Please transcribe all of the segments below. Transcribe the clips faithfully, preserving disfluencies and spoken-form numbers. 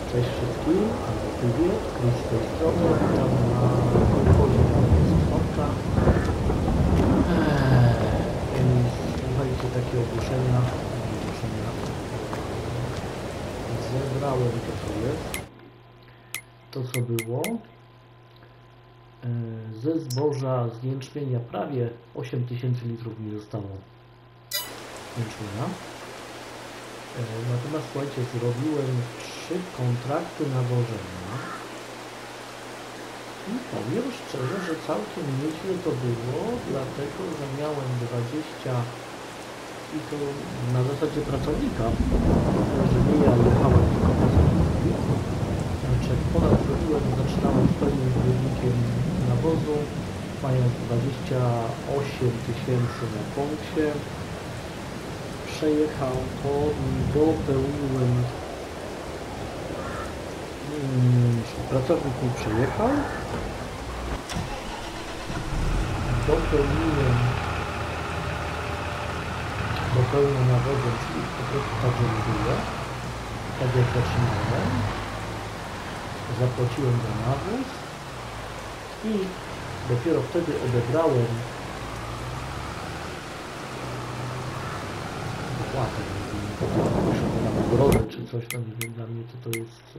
Cześć wszystkim, albo привет, Chris z tej strony, witam na kolkozie Słowka. Eee, słuchajcie, takie ogłoszenia, ogłoszenia. Zebrałem to, co jest, to co było. Eee, ze zboża, z jęczmienia prawie osiem tysięcy litrów mi zostało jęczmienia. Natomiast słuchajcie, zrobiłem trzy kontrakty nawożenia i powiem szczerze, że całkiem nieźle to było, dlatego że miałem dwadzieścia i to na zasadzie pracownika, że nie ja jechałem, tylko pracowniki. Znaczy jak ponad zrobiłem, zaczynałem z pewnym zbiornikiem nawozu, mając dwadzieścia osiem tysięcy na koncie. Przejechał to i dopełniłem, hmm, pracownik mi przejechał, dopełniłem dopełnię nawozem, czyli po prostu tak, żeby było, tak jak zaczynałem, zapłaciłem za nawóz i dopiero wtedy odebrałem płatę, na nagrodę czy coś tam, nie wiem, dla mnie to to jest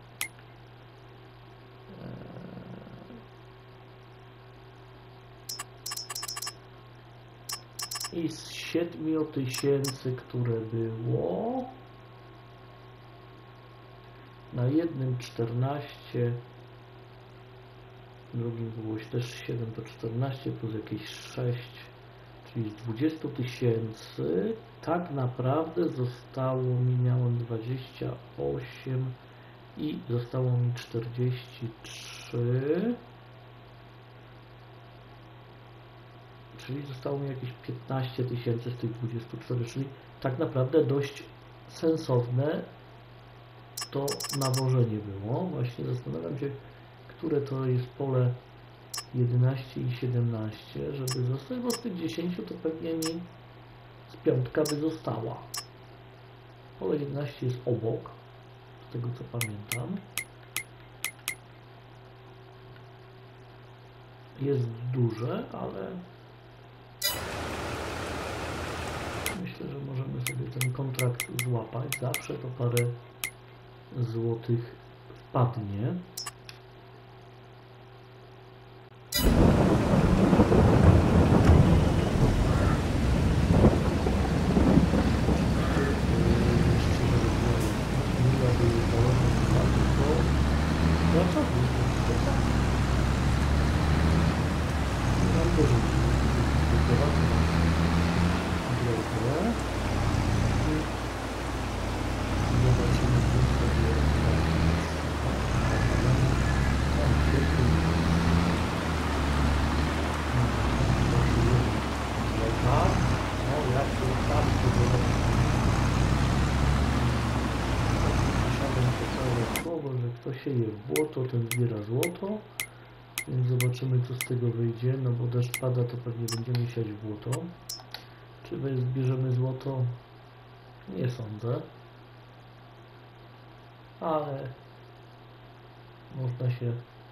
e, i z siedmiu tysięcy, które było na jednym czternaście, drugim było też siedem, to czternaście plus jakieś sześć, czyli z dwudziestu tysięcy tak naprawdę zostało mi, miałem dwadzieścia osiem i zostało mi czterdzieści trzy, czyli zostało mi jakieś piętnaście tysięcy z tych dwudziestu czterech, czyli tak naprawdę dość sensowne to nawożenie było. Właśnie zastanawiam się, które to jest pole jedenaście i siedemnaście, żeby zostać, bo z tych dziesięciu to pewnie mi z piątka by została. Pole jedenaście jest obok, z tego co pamiętam. Jest duże, ale myślę, że możemy sobie ten kontrakt złapać. Zawsze to parę złotych wpadnie. Kto sieje w błoto, ten zbiera złoto, więc zobaczymy, co z tego wyjdzie. No bo deszcz pada, to pewnie będziemy siać w błoto. Czy my zbierzemy złoto? Nie sądzę, ale można się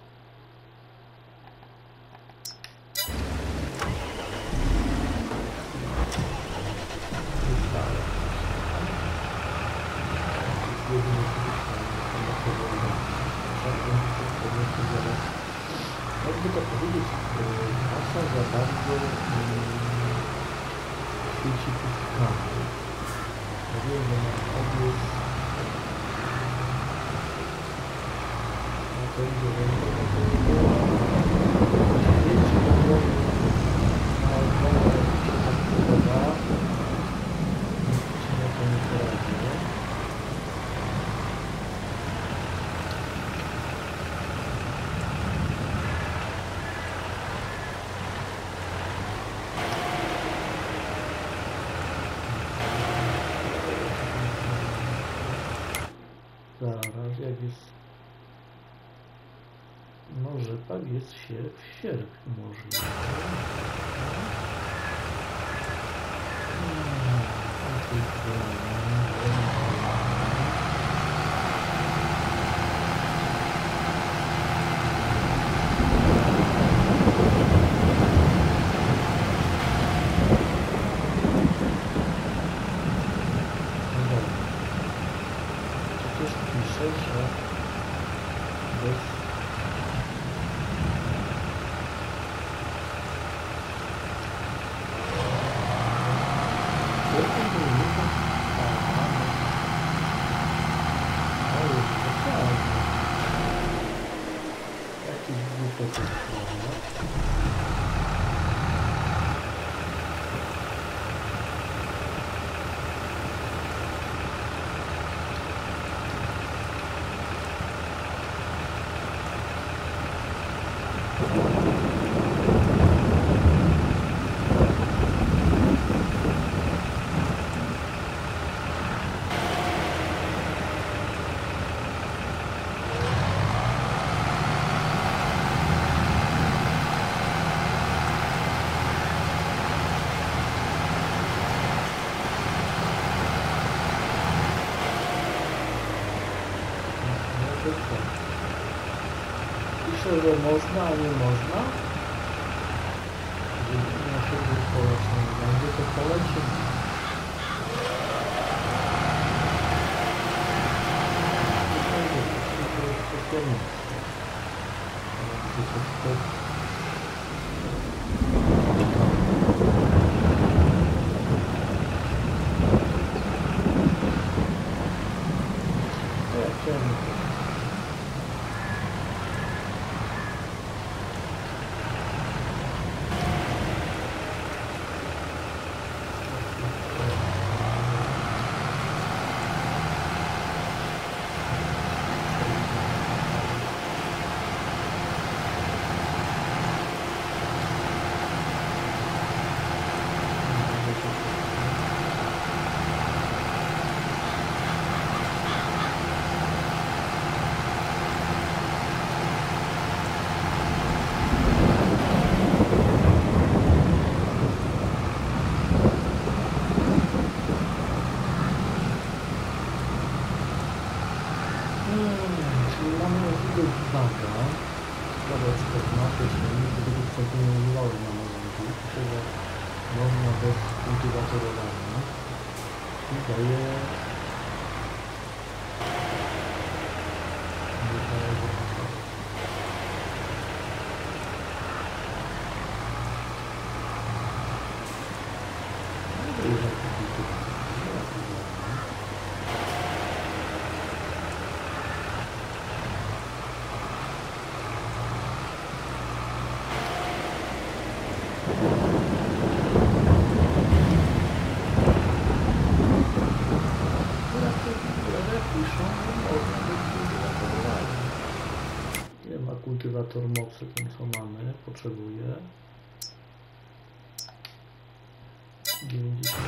jakby to powiedzieć, masa za bardzo świeci puszczami. Ja wiem, że mam obóz na to idzie, że to świeci na głowie, na ogólnie się tak podoba, się na to nie poradzi. Zaraz, jak jest, no rzepak jest się w sierpniu możliwe. Hmm, przecież pisze, że bez jakiś głupot jest. Pisze, że można, a nie można. Nie się wypoleczyć. Będzie to polecieć. Można bez kultywatorowania i daje ile ma kultywator mocy, ten co mamy, potrzebuje dziewięćdziesiąt.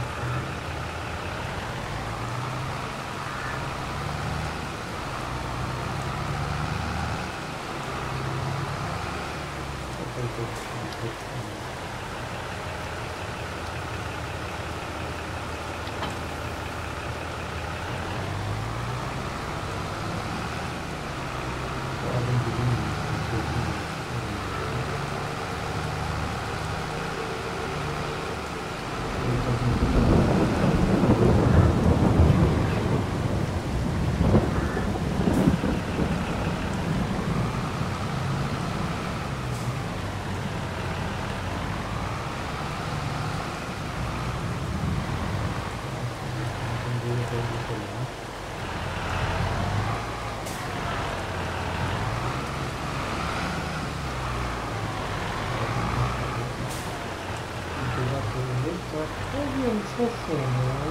Powiem co sumę.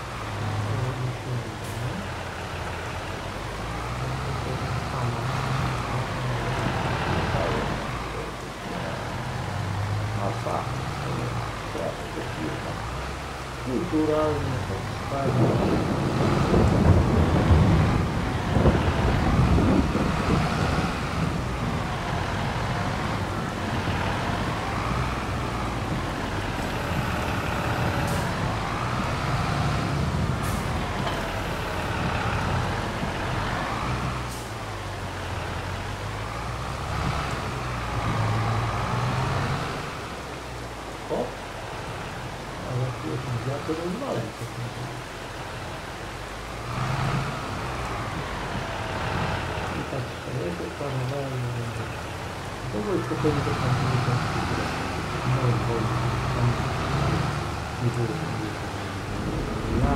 Masa. Kulturalnie powstanie. Ja to rozwalę. planowałem, że będzie. Mogło i spokojnie do tamtego końca. No i wolno. Tam nie było to nie było. Ja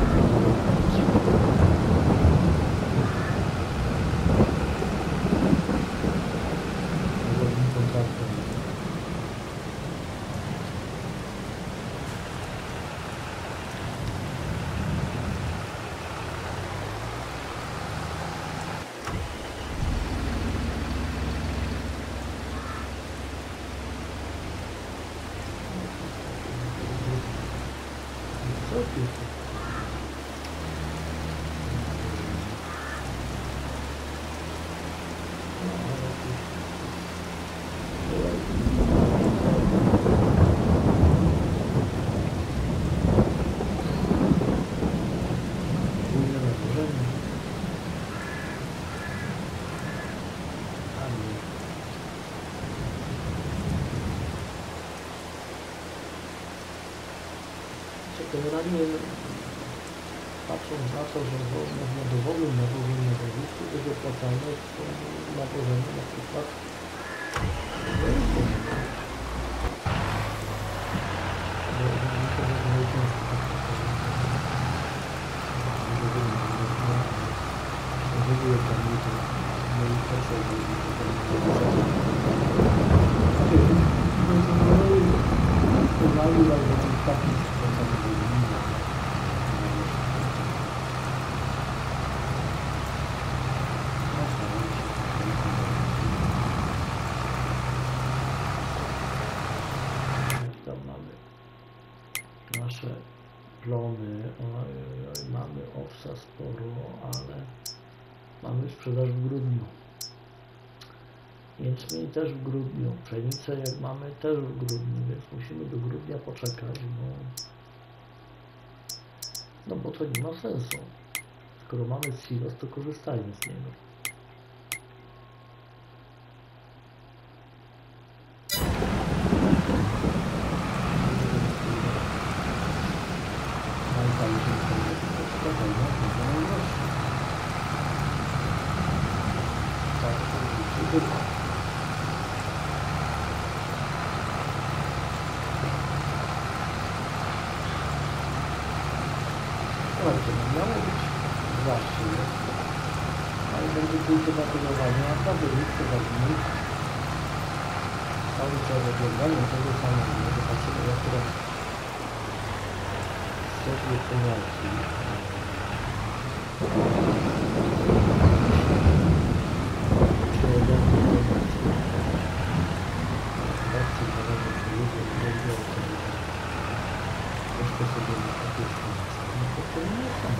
zawodnikom kontraktem. Generalnie patrząc na to, że można dowolnym nawożeniem województwu będzie opłacalne są nawożenia na przykład nasze plony, oj, oj, oj, mamy owsa sporo, ale mamy sprzedaż w grudniu. Jęczmień też w grudniu, pszenicę jak mamy też w grudniu, więc musimy do grudnia poczekać, bo no bo to nie ma sensu. Skoro mamy silos, to korzystajmy z niego. Miało być właśnie, ale będzie pójście na tygowanie, a naprawdę nic chyba nic. Cały czas oglądanie tego samego, że patrzymy jak teraz sobie pomiarki. Czy jak to pomiarki? Zobaczcie, że mamy czy ludzie nie o tym. Jeszcze sobie na takie no to to nie jest samo.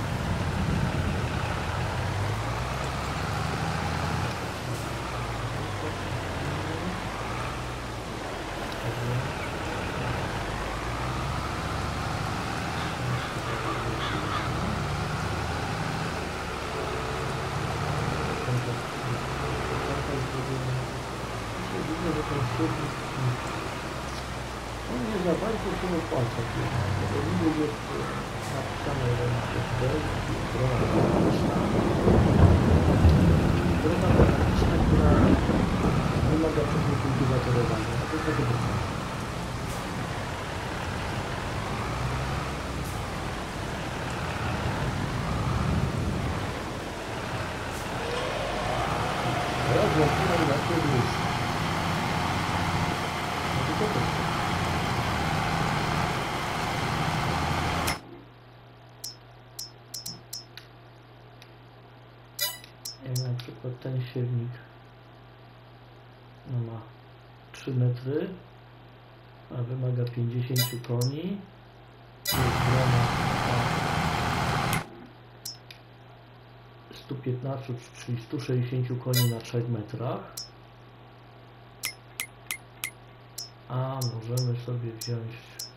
On nie za bardzo się opłaca, bo niby jest napisane, że jest strona graficzna, strona graficzna, która wymaga pewnego kultywatorowania, a to jest tego bez Teraz włączyłem na to już. No to to też. Jak na przykład ten siewnik no ma trzy metry, a wymaga pięćdziesiąt koni. Jest grona sto piętnaście, czyli sto sześćdziesiąt koni na trzech metrach. A możemy sobie wziąć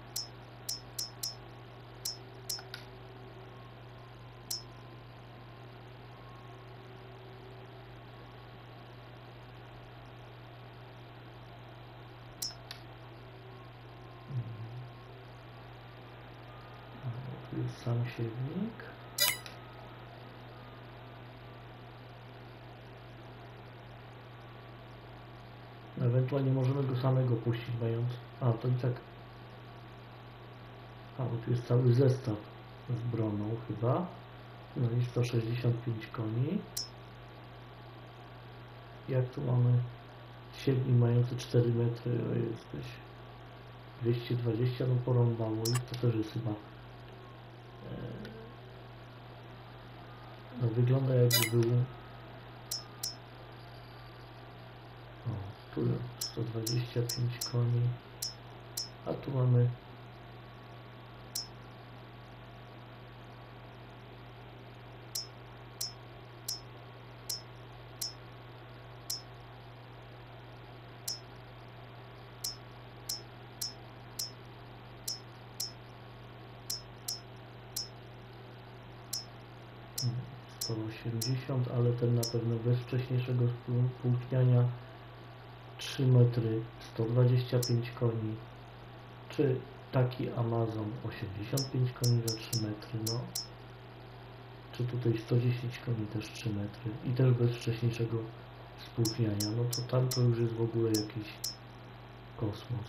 tu jest sam siewnik. Ewentualnie możemy go samego puścić, mając... A, to i tak... A, bo tu jest cały zestaw z broną chyba. No i sto sześćdziesiąt pięć koni. Jak tu mamy siedmi mający cztery metry, o jesteś dwieście dwadzieścia, no porąbało ich, to też jest chyba... No wygląda jakby był... O, tu sto dwadzieścia pięć koni, a tu mamy sto osiemdziesiąt, ale ten na pewno bez wcześniejszego spółtniania trzy metry, sto dwadzieścia pięć koni, czy taki Amazon osiemdziesiąt pięć koni za trzy metry, no, czy tutaj sto dziesięć koni też trzy metry i też bez wcześniejszego spółtniania, no to tam to już jest w ogóle jakiś kosmos.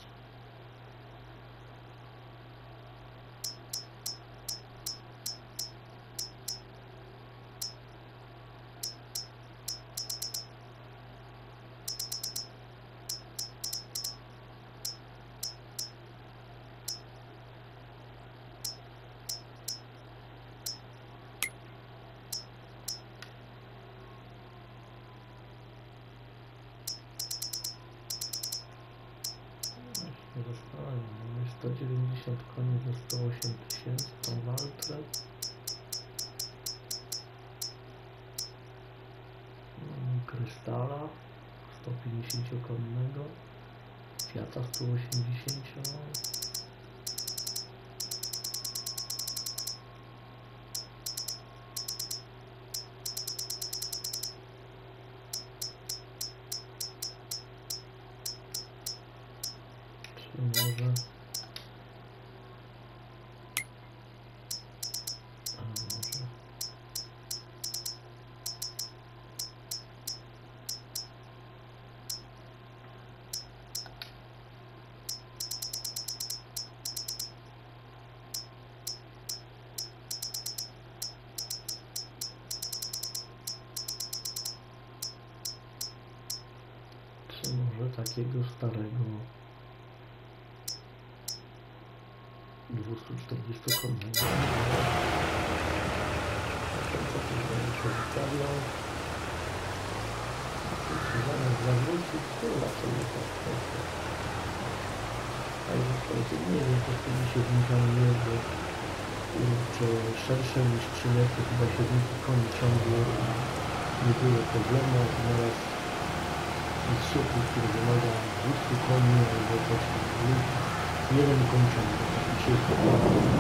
Mamy sto dziewięćdziesiąt koni za sto osiem tysięcy, tą waltrę. Krystala sto pięćdziesiąt konnego, Fiata sto osiemdziesiąt. Może a może czy może takiego starego dwieście czterdzieści konnego. Co tu się wystawiał? Zamiast zawrócić, to raczej jest tak. Także słuchajcie, nie wiem, co z tymi siedmikami jest, bo kurczę, szersze niż trzy metry, chyba siedmiki koni ciągło, nie było problemu, a teraz jest super, który wymaga dwieście koni, albo coś tam, jeden koń ciągnie. Czy jest to nie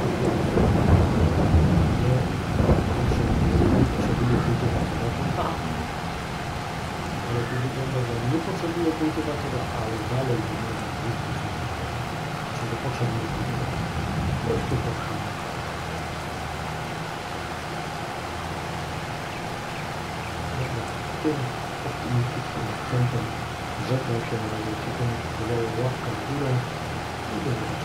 potrzebuje kultywatora, to tak. Ale to wygląda, że nie potrzebuje kultywatora, ale dalej nie można wrócić. Czyli potrzebuje kultywatora. To jest to potrzebne. Tym optymistycznym akcentem żegnam się na razie, ciekawe, łapka w górę i do zobaczenia.